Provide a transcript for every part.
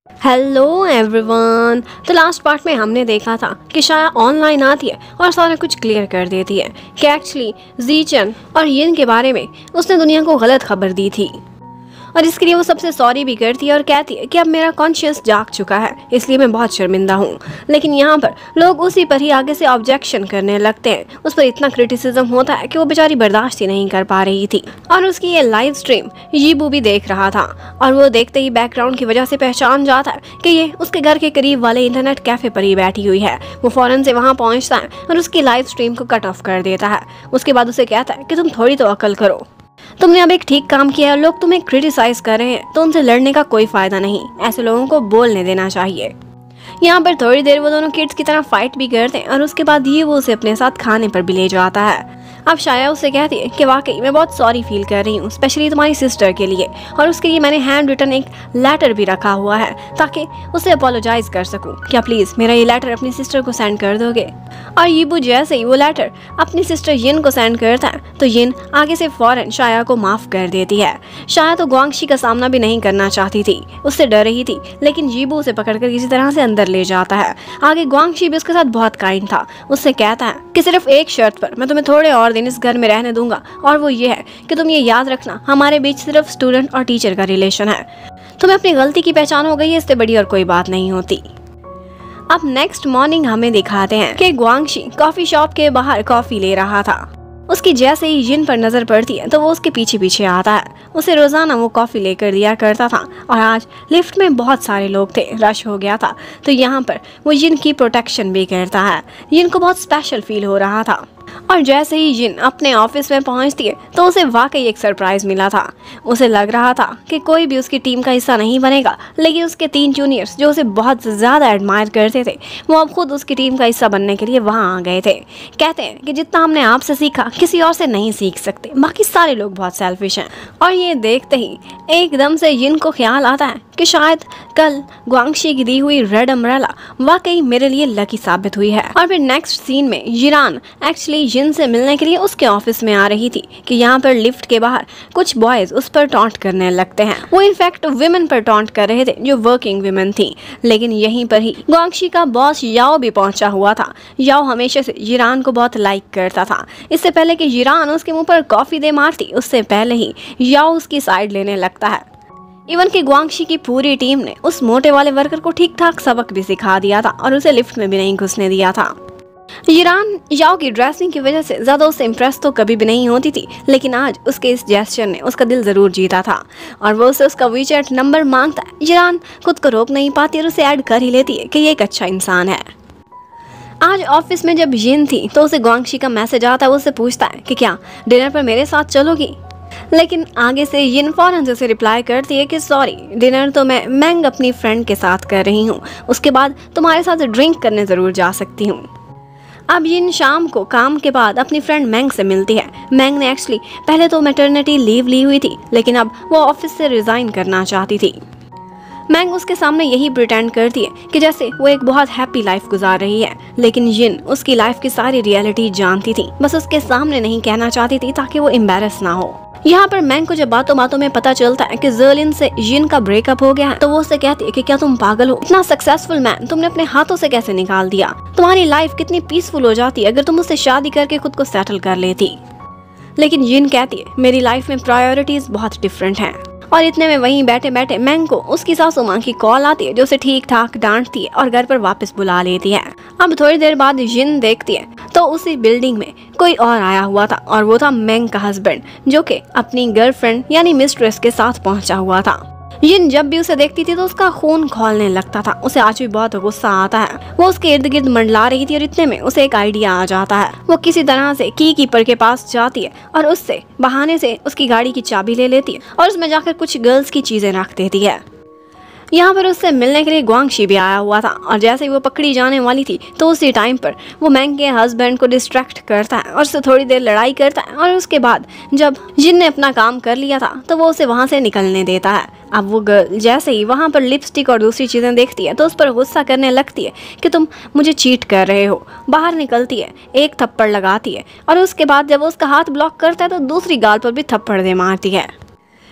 Hello everyone. तो last part में हमने देखा था कि शाया ऑनलाइन आती है और सारा कुछ क्लियर कर देती है कि एक्चुअली जीचन और यिन के बारे में उसने दुनिया को गलत खबर दी थी और इसके लिए वो सबसे सॉरी भी करती है और कहती है कि अब मेरा कॉन्शियस जाग चुका है, इसलिए मैं बहुत शर्मिंदा हूँ। लेकिन यहाँ पर लोग उसी पर ही आगे से ऑब्जेक्शन करने लगते हैं। उस पर इतना क्रिटिसिज्म होता है कि वो बेचारी बर्दाश्त ही नहीं कर पा रही थी और उसकी ये लाइव स्ट्रीम यीबू भी देख रहा था और वो देखते ही बैकग्राउंड की वजह से पहचान जाता है कि ये उसके घर के करीब वाले इंटरनेट कैफे पर ही बैठी हुई है। वो फौरन से वहाँ पहुँचता है और उसकी लाइव स्ट्रीम को कट ऑफ कर देता है। उसके बाद उसे कहता है कि तुम थोड़ी तो अकल करो, तुमने अब एक ठीक काम किया है, लोग तुम्हें क्रिटिसाइज कर रहे हैं तो उनसे लड़ने का कोई फायदा नहीं, ऐसे लोगों को बोलने देना चाहिए। यहाँ पर थोड़ी देर वो दोनों किड्स की तरह फाइट भी करते हैं और उसके बाद ये वो उसे अपने साथ खाने पर भी ले जाता है। अब शाया उसे कहती है कि वाकई मैं बहुत सॉरी फील कर रही हूँ, स्पेशली तुम्हारी सिस्टर के लिए, और उसके लिए मैंने हैंड रिटन एक लेटर भी रखा हुआ है ताकि उसे अपोलोजाइज कर सकूँ। क्या प्लीज़ मेरा ये लेटर अपनी सिस्टर को सेंड कर दोगे? और यीबू जैसे ही वो लेटर अपनी सिस्टर यिन को सेंड करता है तो यिन आगे से फौरन शाया को माफ़ कर देती है। शाया तो ग्वांगशी का सामना भी नहीं करना चाहती थी, उससे डर रही थी, लेकिन यीबू उसे पकड़कर किसी तरह से अंदर ले जाता है। आगे ग्वांगशी भी उसके साथ बहुत काइंड था, उससे कहता है कि सिर्फ एक शर्त पर मैं तुम्हें थोड़े और दिन इस घर में रहने दूंगा, और वो ये है कि तुम ये याद रखना हमारे बीच सिर्फ स्टूडेंट और टीचर का रिलेशन है। तुम्हें अपनी गलती की पहचान हो गई है, इससे बड़ी और कोई बात नहीं होती। अब नेक्स्ट मॉर्निंग हमें दिखाते हैं कि ग्वांगशी कॉफी शॉप के बाहर कॉफी ले रहा था। उसकी जैसे ही यिन पर नजर पड़ती है तो वो उसके पीछे पीछे आता है। उसे रोजाना वो कॉफी लेकर दिया करता था और आज लिफ्ट में बहुत सारे लोग थे, रश हो गया था, तो यहाँ पर वो यिन की प्रोटेक्शन भी करता है। यिन को बहुत स्पेशल फील हो रहा था और जैसे ही यिन अपने ऑफिस में पहुंचती है तो उसे वाकई एक सरप्राइज मिला था। उसे लग रहा था कि कोई भी उसकी टीम का हिस्सा नहीं बनेगा, लेकिन उसके 3 जूनियर्स जो उसे बहुत ज़्यादा एडमायर करते थे वो अब खुद उसकी टीम का हिस्सा बनने के लिए वहां आ गए थे। कहते हैं कि जितना हमने आपसे सीखा किसी और से नहीं सीख सकते, बाकी सारे लोग बहुत सेल्फिश हैं। और ये देखते ही एकदम से यिन को ख्याल आता है कि शायद कल ग्वांगशी की दी हुई रेड अम्ब्रेला वाकई मेरे लिए लकी साबित हुई है। और फिर नेक्स्ट सीन में यिरान एक्चुअली यिन से मिलने के लिए उसके ऑफिस में आ रही थी कि यहाँ पर लिफ्ट के बाहर कुछ बॉयज उस पर टॉन्ट करने लगते हैं। वो इनफैक्ट विमेन पर टॉन्ट कर रहे थे जो वर्किंग विमेन थी। लेकिन यहीं पर ही ग्वांगशी का बॉस याओ भी पहुंचा हुआ था। याओ हमेशा से यिरान को बहुत लाइक करता था। इससे पहले कि यिरान उसके मुंह पर कॉफी दे मारती, उससे पहले ही याओ उसकी साइड लेने लगता है। इवन कि ग्वांगशी की पूरी टीम ने उस मोटे वाले वर्कर को ठीक ठाक सबक भी सिखा दिया था और उसे लिफ्ट में भी नहीं घुसने दिया था। यिरान याओ की ड्रेसिंग की वजह से ज्यादा उससे इम्प्रेस तो कभी भी नहीं होती थी, लेकिन आज उसके इस जेस्चर ने उसका दिल जरूर जीता था और वो उसे उसका वीचैट नंबर मांगता है। यिरान खुद को रोक नहीं पाती और उसे ऐड कर ही लेती है कि ये एक अच्छा इंसान है। आज ऑफिस में जब यिन थी तो उसे ग्वांगशी का मैसेज आता है। वो उससे पूछता है कि क्या डिनर पर मेरे साथ चलोगी, लेकिन आगे से यिन फौरन से उसे रिप्लाई करती है कि सॉरी, डिनर तो मैं मैंग अपनी फ्रेंड के साथ कर रही हूँ, उसके बाद तुम्हारे साथ ड्रिंक करने ज़रूर जा सकती हूँ। अब यिन शाम को काम के बाद अपनी फ्रेंड मैंग से मिलती है। मैंग ने एक्चुअली पहले तो मैटरनिटी लीव ली हुई थी, लेकिन अब वो ऑफिस से रिज़ाइन करना चाहती थी। मैंग उसके सामने यही प्रिटेंड करती है कि जैसे वो एक बहुत हैप्पी लाइफ गुजार रही है, लेकिन यिन उसकी लाइफ की सारी रियलिटी जानती थी, बस उसके सामने नहीं कहना चाहती थी ताकि वो एम्बैरस ना हो। यहाँ पर मैंग को जब बातों बातों में पता चलता है कि जर्लिन से यिन का ब्रेकअप हो गया है तो वो उससे कहती है कि क्या तुम पागल हो, इतना सक्सेसफुल मैन तुमने अपने हाथों से कैसे निकाल दिया? तुम्हारी लाइफ कितनी पीसफुल हो जाती अगर तुम उससे शादी करके खुद को सेटल कर लेती। लेकिन यिन कहती है मेरी लाइफ में प्रायोरिटीज बहुत डिफरेंट हैं। और इतने में वहीं बैठे बैठे मैंग को उसकी सासू माँ की कॉल आती है जो उसे ठीक ठाक डांटती है और घर पर वापस बुला लेती है। अब थोड़ी देर बाद यिन देखती है तो उसी बिल्डिंग में कोई और आया हुआ था और वो था मैंग का हस्बैंड, जो कि अपनी गर्लफ्रेंड यानी मिस्ट्रेस के साथ पहुंचा हुआ था। यिन जब भी उसे देखती थी तो उसका खून खौलने लगता था। उसे आज भी बहुत गुस्सा आता है। वो उसके इर्द गिर्द मंडला रही थी और इतने में उसे एक आइडिया आ जाता है। वो किसी तरह से कीपर के पास जाती है और उससे बहाने से उसकी गाड़ी की चाबी ले लेती है और उसमें जाकर कुछ गर्ल्स की चीजें रख देती है। यहाँ पर उससे मिलने के लिए ग्वांगशी भी आया हुआ था और जैसे ही वो पकड़ी जाने वाली थी तो उसी टाइम पर वो मैंग के हस्बैंड को डिस्ट्रैक्ट करता है और उससे थोड़ी देर लड़ाई करता है और उसके बाद जब यिन ने अपना काम कर लिया था तो वो उसे वहाँ से निकलने देता है। अब वो गर्ल जैसे ही वहाँ पर लिपस्टिक और दूसरी चीज़ें देखती है तो उस पर गुस्सा करने लगती है कि तुम मुझे चीट कर रहे हो। बाहर निकलती है, एक थप्पड़ लगाती है और उसके बाद जब वो उसका हाथ ब्लॉक करता है तो दूसरी गाल पर भी थप्पड़ दे मारती है।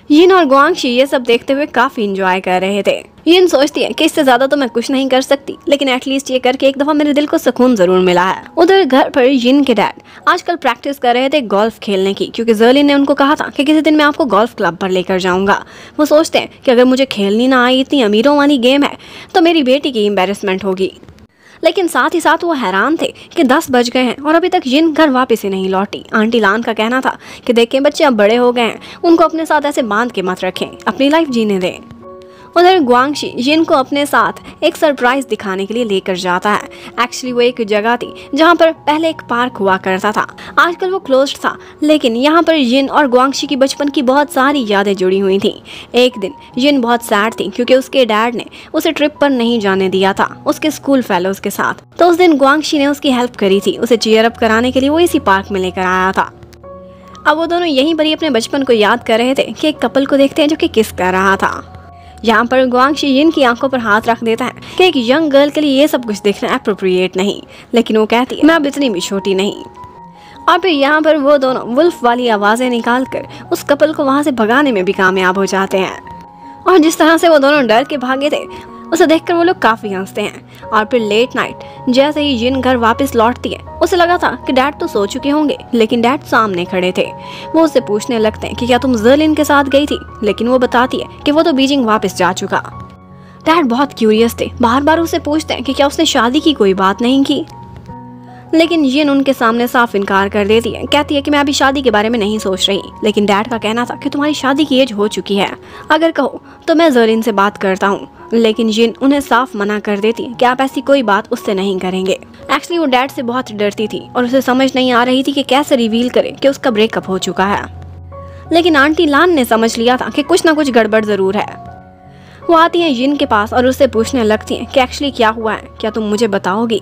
यिन और गुआंगशी ये सब देखते हुए काफी इंजॉय कर रहे थे। यिन सोचती है कि इससे ज्यादा तो मैं कुछ नहीं कर सकती, लेकिन एटलीस्ट ये करके एक दफा मेरे दिल को सुकून जरूर मिला है। उधर घर पर यिन के डैड आजकल प्रैक्टिस कर रहे थे गोल्फ खेलने की, क्योंकि जर्लिन ने उनको कहा था कि किसी दिन मैं आपको गोल्फ क्लब पर लेकर जाऊंगा। वो सोचते हैं कि अगर मुझे खेलनी ना आई, इतनी अमीरों वाली गेम है, तो मेरी बेटी की एम्बेरसमेंट होगी। लेकिन साथ ही साथ वो हैरान थे कि 10 बज गए हैं और अभी तक यिन घर वापस ही नहीं लौटी। आंटी लान का कहना था कि देखें बच्चे अब बड़े हो गए हैं, उनको अपने साथ ऐसे बांध के मत रखें, अपनी लाइफ जीने दें। उधर गुआंगशी यिन को अपने साथ एक सरप्राइज दिखाने के लिए लेकर जाता है। एक्चुअली वो एक जगह थी जहाँ पर पहले एक पार्क हुआ करता था, आजकल वो क्लोज्ड था, लेकिन यहाँ पर यिन और गुआंगशी की बचपन की बहुत सारी यादें जुड़ी हुई थी। एक दिन यिन बहुत सैड थी क्योंकि उसके डैड ने उसे ट्रिप पर नहीं जाने दिया था उसके स्कूल फेलोज के साथ। तो उस दिन गुआंगशी ने उसकी हेल्प करी थी, उसे चीयर अप कराने के लिए वो इसी पार्क में लेकर आया था। अब वो दोनों यहीं पर ही अपने बचपन को याद कर रहे थे कि एक कपल को देखते हैं जो कि किस कर रहा था। यहाँ पर गुआंगशी यिन की आंखों पर हाथ रख देता है कि एक यंग गर्ल के लिए ये सब कुछ देखना अप्रोप्रिएट नहीं, लेकिन वो कहती है मैं अब इतनी भी छोटी नहीं। और फिर यहाँ पर वो दोनों वुल्फ वाली आवाजें निकालकर उस कपल को वहाँ से भगाने में भी कामयाब हो जाते हैं। और जिस तरह से वो दोनों डर के भागे थे उसे देखकर वो लोग काफी हंसते हैं। और फिर लेट नाइट जैसे ही यिन घर वापस लौटती है, उसे लगा था कि डैड तो सो चुके होंगे, लेकिन डैड सामने खड़े थे। वो उससे पूछने लगते हैं कि क्या तुम जर्लिन के साथ गई थी, लेकिन वो बताती है कि वो तो बीजिंग वापस जा चुका। डैड बहुत क्यूरियस थे, बार बार उससे पूछते हैं कि क्या उसने शादी की कोई बात नहीं की, लेकिन यिन उनके सामने साफ इनकार कर देती है। कहती है कि मैं अभी शादी के बारे में नहीं सोच रही, लेकिन डैड का कहना था कि तुम्हारी शादी की एज हो चुकी है, अगर कहो तो मैं जर्लिन से बात करता हूँ। लेकिन यिन उन्हें साफ मना कर देती है कि आप ऐसी कोई बात उससे नहीं करेंगे। एक्चुअली वो डैड से बहुत डरती थी और उसे समझ नहीं आ रही थी कि कैसे रिवील करे कि उसका ब्रेकअप हो चुका है। लेकिन आंटी लान ने समझ लिया था कि कुछ ना कुछ गड़बड़ जरूर है। वो आती है यिन के पास और उससे पूछने लगती है कि एक्चुअली क्या हुआ है, क्या तुम मुझे बताओगी।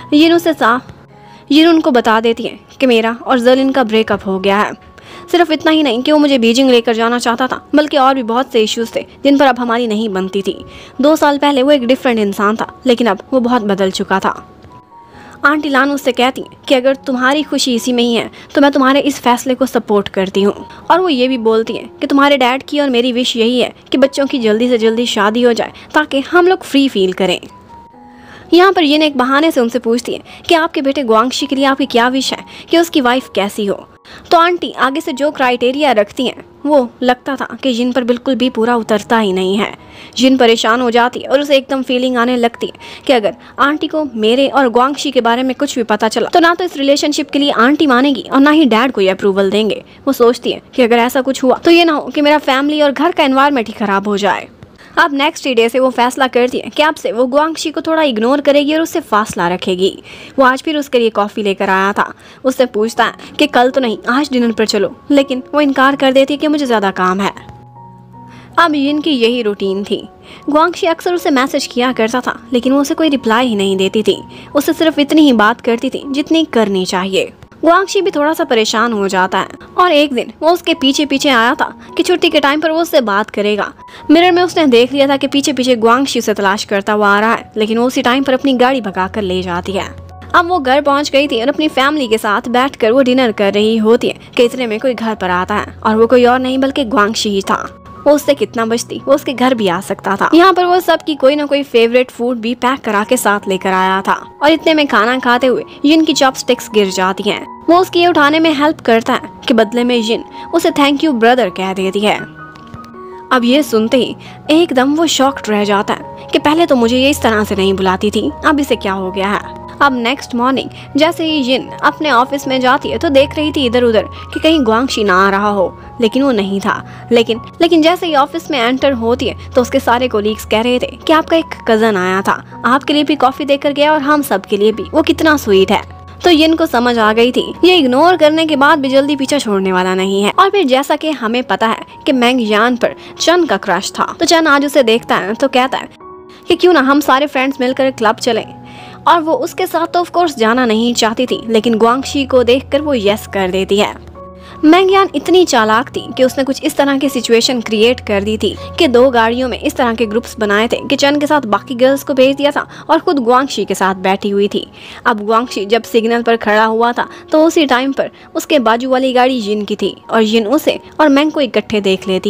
यिन उनको बता देती है कि मेरा और जर्लिन का ब्रेकअप हो गया है। सिर्फ इतना ही नहीं कि वो मुझे बीजिंग लेकर जाना चाहता था, बल्कि और भी बहुत से इश्यूज थे जिन पर अब हमारी नहीं बनती थी। 2 साल पहले वो एक डिफरेंट इंसान था, लेकिन अब वो बहुत बदल चुका था। आंटी लान उससे कहती है कि अगर तुम्हारी खुशी इसी में ही है तो मैं तुम्हारे इस फैसले को सपोर्ट करती हूँ। और वो ये भी बोलती है कि तुम्हारे डैड की और मेरी विश यही है कि बच्चों की जल्दी से जल्दी शादी हो जाए ताकि हम लोग फ्री फील करें। यहाँ पर यिन एक बहाने से उनसे पूछती है कि आपके बेटे गुआंगशी के लिए आपकी क्या विश है कि उसकी वाइफ कैसी हो। तो आंटी आगे से जो क्राइटेरिया रखती हैं वो लगता था कि यिन पर बिल्कुल भी पूरा उतरता ही नहीं है। यिन परेशान हो जाती है और उसे एकदम फीलिंग आने लगती है कि अगर आंटी को मेरे और गुआंगशी के बारे में कुछ भी पता चला तो ना तो इस रिलेशनशिप के लिए आंटी मानेगी और ना ही डैड को ये अप्रूवल देंगे। वो सोचती है कि अगर ऐसा कुछ हुआ तो ये ना हो कि मेरा फैमिली और घर का एनवायरनमेंट ही खराब हो जाए। अब नेक्स्ट डे से वो फैसला करती है कि अब से वो गुआंगशी को थोड़ा इग्नोर करेगी और उससे फासला रखेगी। वो आज फिर उसके लिए कॉफ़ी लेकर आया था। उससे पूछता है कि कल तो नहीं, आज डिनर पर चलो, लेकिन वो इनकार कर देती है कि मुझे ज़्यादा काम है। अब यिन की यही रूटीन थी। गुआंगशी अक्सर उसे मैसेज किया करता था, लेकिन वो उसे कोई रिप्लाई ही नहीं देती थी। उससे सिर्फ इतनी ही बात करती थी जितनी करनी चाहिए। गुआंगशी भी थोड़ा सा परेशान हो जाता है और एक दिन वो उसके पीछे पीछे आया था कि छुट्टी के टाइम पर वो उससे बात करेगा। मिरर में उसने देख लिया था कि पीछे पीछे गुआंगशी उसे तलाश करता हुआ आ रहा है, लेकिन वो उसी टाइम पर अपनी गाड़ी भगाकर ले जाती है। अब वो घर पहुंच गई थी और अपनी फैमिली के साथ बैठकर वो डिनर कर रही होती है कि इतने में कोई घर पर आता है और वो कोई और नहीं बल्कि गुआंगशी ही था। वो उससे कितना बचती, वो उसके घर भी आ सकता था। यहाँ पर वो सबकी कोई ना कोई फेवरेट फूड भी पैक करा के साथ लेकर आया था और इतने में खाना खाते हुए यिन की चॉपस्टिक्स गिर जाती हैं। वो उसकी उठाने में हेल्प करता है कि बदले में यिन उसे थैंक यू ब्रदर कह देती है। अब ये सुनते ही एकदम वो शॉक्ड रह जाता है कि पहले तो मुझे ये इस तरह से नहीं बुलाती थी, अब इसे क्या हो गया है। अब नेक्स्ट मॉर्निंग जैसे ही यिन अपने ऑफिस में जाती है तो देख रही थी इधर उधर कि कहीं गुआंगशी ना आ रहा हो, लेकिन वो नहीं था। लेकिन जैसे ही ऑफिस में एंटर होती है तो उसके सारे कोलीग्स कह रहे थे कि आपका एक कजन आया था, आपके लिए भी कॉफी देकर गया और हम सब के लिए भी, वो कितना स्वीट है। तो यिन को समझ आ गई थी ये इग्नोर करने के बाद भी जल्दी पीछा छोड़ने वाला नहीं है। और फिर जैसा कि हमें पता है कि मैंग यान पर चन का क्रश था, तो चन आज उसे देखता है तो कहता है कि क्यों ना हम सारे फ्रेंड्स मिलकर क्लब चलें। और वो उसके साथ तो ऑफ कोर्स जाना नहीं चाहती थी, लेकिन गुआंगशी को देखकर वो यस कर देती है। मैंग यान इतनी चालाक थी कि उसने कुछ इस तरह की सिचुएशन क्रिएट कर दी थी कि 2 गाड़ियों में इस तरह के ग्रुप्स बनाए थे कि चन के साथ बाकी गर्ल्स को भेज दिया था और खुद गुआंगशी के साथ बैठी हुई थी। अब गुआंगशी जब सिग्नल पर खड़ा हुआ था तो उसी टाइम पर उसके बाजू वाली गाड़ी यिन की थी और यिन उसे और मैंग को इकट्ठे देख लेती है।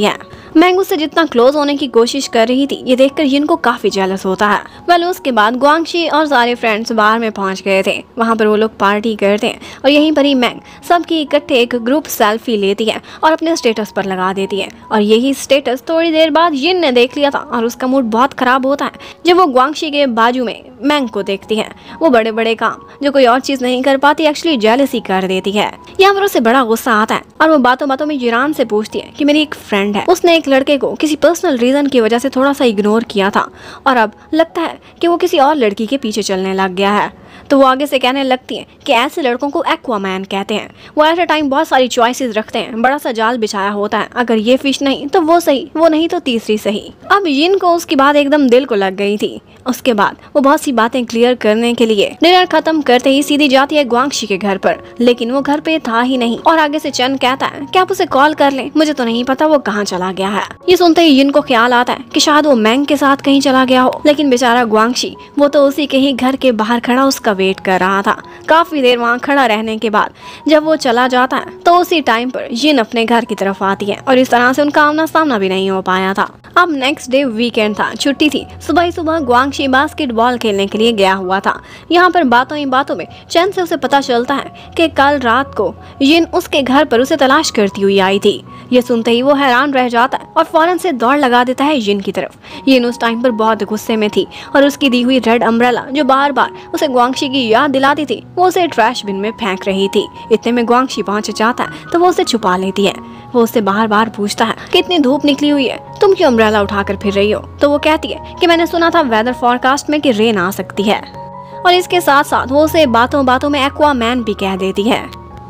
मैंग उससे जितना क्लोज होने की कोशिश कर रही थी ये देखकर यिन को काफी जेलस होता है। वेल उसके बाद ग्वांगशी और सारे फ्रेंड्स बार में पहुंच गए थे। वहाँ पर वो लोग पार्टी करते हैं और यहीं पर ही मैंग सबकी इकट्ठे एक ग्रुप सेल्फी लेती है और अपने स्टेटस पर लगा देती है। और यही स्टेटस थोड़ी देर बाद यिन ने देख लिया था और उसका मूड बहुत खराब होता है जब वो ग्वांगशी के बाजू में मैंग को देखती है। वो बड़े बड़े काम जो कोई और चीज नहीं कर पाती एक्चुअली जेलसी कर देती है। यहाँ पर उसे बड़ा गुस्सा आता है और वो बातों बातों में जिरान से पूछती है कि मेरी एक फ्रेंड है, उसने एक लड़के को किसी पर्सनल रीजन की वजह से थोड़ा सा इग्नोर किया था और अब लगता है कि वो किसी और लड़की के पीछे चलने लग गया है। तो वो आगे से कहने लगती है कि ऐसे लड़कों को एक्वामैन कहते हैं। वो एट अ टाइम बहुत सारी चॉइसेस रखते हैं, बड़ा सा जाल बिछाया होता है, अगर ये फिश नहीं तो वो सही, वो नहीं तो तीसरी सही। अब यिन को उसकी बात एकदम दिल को लग गई थी। उसके बाद वो बहुत सी बातें क्लियर करने के लिए डिनर खत्म करते ही सीधी जाती है ग्वांगशी के घर पर, लेकिन वो घर पे था ही नहीं। और आगे से चन कहता है कि आप उसे कॉल कर लें, मुझे तो नहीं पता वो कहाँ चला गया है। ये सुनते ही यिन को ख्याल आता है कि शायद वो मैंग के साथ कहीं चला गया हो, लेकिन बेचारा ग्वांगशी वो तो उसी के ही घर के बाहर खड़ा उसका वेट कर रहा था। काफी देर वहाँ खड़ा रहने के बाद जब वो चला जाता है तो उसी टाइम पर यिन अपने घर की तरफ आती है और इस तरह से उनका आमना सामना भी नहीं हो पाया था। अब नेक्स्ट डे वीकेंड था, छुट्टी थी। सुबह ही सुबह ग्वांगशी बास्केटबॉल खेलने के लिए गया हुआ था। यहाँ पर बातों ही बातों में चैन से उसे पता चलता है कि कल रात को यिन उसके घर पर उसे तलाश करती हुई आई थी। ये सुनते ही वो हैरान रह जाता है और फौरन से दौड़ लगा देता है यिन की तरफ। यिन उस टाइम पर बहुत गुस्से में थी और उसकी दी हुई रेड अम्ब्रेला जो बार बार उसे ग्वांगशी की याद दिलाती थी वो उसे ट्रैश बिन में फेंक रही थी। इतने में ग्वांगशी पहुंच जाता है तो वो उसे छुपा लेती है। वो उससे बार बार पूछता है कि इतनी धूप निकली हुई है, तुम क्यों अम्ब्रेला उठाकर फिर रही हो? तो वो कहती है कि मैंने सुना था वेदर फोरकास्ट में कि रेन आ सकती है। और इसके साथ साथ वो उसे बातों बातों में एक्वामैन भी कह देती है।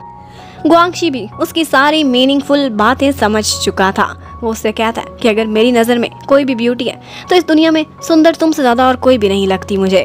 ग्वांगशी भी उसकी सारी मीनिंगफुल बातें समझ चुका था। वो उससे कहता है कि अगर मेरी नज़र में कोई भी ब्यूटी है तो इस दुनिया में सुंदर तुमसे ज़्यादा और कोई भी नहीं लगती मुझे।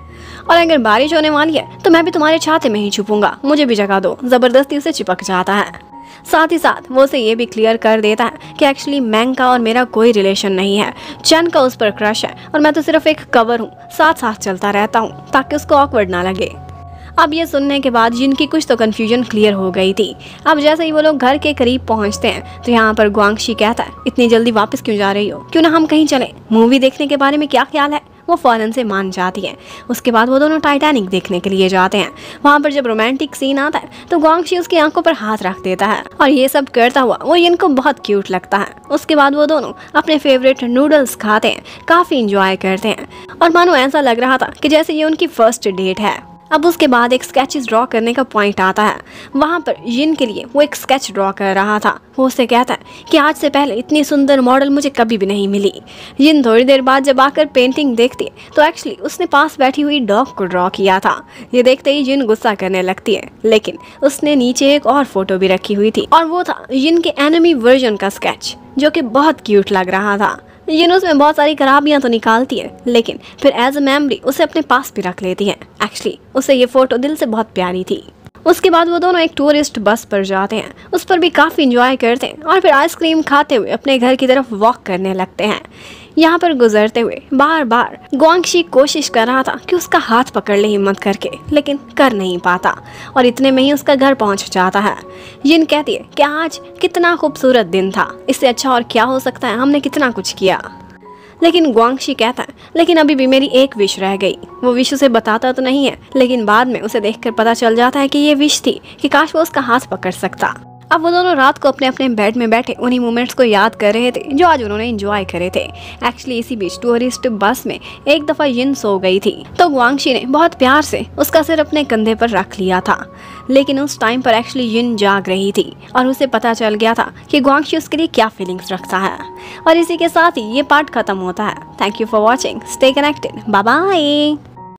और अगर बारिश होने वाली है तो मैं भी तुम्हारे छाते में ही छुपूंगा, मुझे भी जगह दो। जबरदस्ती उसे चिपक जाता है। साथ ही साथ वो उसे ये भी क्लियर कर देता है कि एक्चुअली मैंग का और मेरा कोई रिलेशन नहीं है। चन का उस पर क्रश है और मैं तो सिर्फ एक कवर हूँ, साथ साथ चलता रहता हूँ ताकि उसको ऑकवर्ड ना लगे। अब ये सुनने के बाद जिनकी कुछ तो कंफ्यूजन क्लियर हो गई थी। अब जैसे ही वो लोग घर के करीब पहुंचते हैं तो यहाँ पर ग्वांगशी कहता है इतनी जल्दी वापस क्यों जा रही हो, क्यों ना हम कहीं चलें, मूवी देखने के बारे में क्या ख्याल है? वो फौरन से मान जाती है। उसके बाद वो दोनों टाइटैनिक देखने के लिए जाते हैं। वहाँ पर जब रोमांटिक सीन आता है तो ग्वांगशी उसकी आंखों पर हाथ रख देता है और ये सब करता हुआ वो यिन को बहुत क्यूट लगता है। उसके बाद वो दोनों अपने फेवरेट नूडल्स खाते हैं, काफी इंजॉय करते हैं और मानो ऐसा लग रहा था कि जैसे ये उनकी फर्स्ट डेट है। अब उसके बाद एक स्केचेस ड्रॉ करने का पॉइंट आता है। वहाँ पर यिन के लिए वो एक स्केच ड्रॉ कर रहा था। वो उससे कहता है कि आज से पहले इतनी सुंदर मॉडल मुझे कभी भी नहीं मिली। यिन थोड़ी देर बाद जब आकर पेंटिंग देखती है तो एक्चुअली उसने पास बैठी हुई डॉग को ड्रॉ किया था। ये देखते ही यिन गुस्सा करने लगती है, लेकिन उसने नीचे एक और फोटो भी रखी हुई थी और वो था यिन के एनिमी वर्जन का स्केच जो कि बहुत क्यूट लग रहा था। यिन उसमें बहुत सारी खराबियां तो निकालती है लेकिन फिर एज अ मेमोरी उसे अपने पास भी रख लेती है। एक्चुअली उसे ये फोटो दिल से बहुत प्यारी थी। उसके बाद वो दोनों एक टूरिस्ट बस पर जाते हैं, उस पर भी काफ़ी इंजॉय करते हैं और फिर आइसक्रीम खाते हुए अपने घर की तरफ वॉक करने लगते हैं। यहाँ पर गुजरते हुए बार बार ग्वांगशी कोशिश कर रहा था कि उसका हाथ पकड़ ले हिम्मत करके, लेकिन कर नहीं पाता और इतने में ही उसका घर पहुँच जाता है। यिन कहती है कि आज कितना खूबसूरत दिन था, इससे अच्छा और क्या हो सकता है, हमने कितना कुछ किया। लेकिन ग्वांगशी कहता है लेकिन अभी भी मेरी एक विश रह गई। वो विश उसे बताता तो नहीं है लेकिन बाद में उसे देखकर पता चल जाता है कि ये विश थी कि काश वो उसका हाथ पकड़ सकता। अब वो दोनों रात को अपने अपने बेड में बैठे उन्हीं मोमेंट्स को याद कर रहे थे जो आज उन्होंने एंजॉय करे थे। एक्चुअली इसी बीच टूरिस्ट बस में एक दफा यिन सो गई थी तो ग्वांगशी ने बहुत प्यार से उसका सिर अपने कंधे पर रख लिया था, लेकिन उस टाइम पर एक्चुअली यिन जाग रही थी और उसे पता चल गया था कि ग्वांगशी उसके लिए क्या फीलिंग्स रखता है। और इसी के साथ ही ये पार्ट खत्म होता है। Thank you for watching, stay connected, bye bye.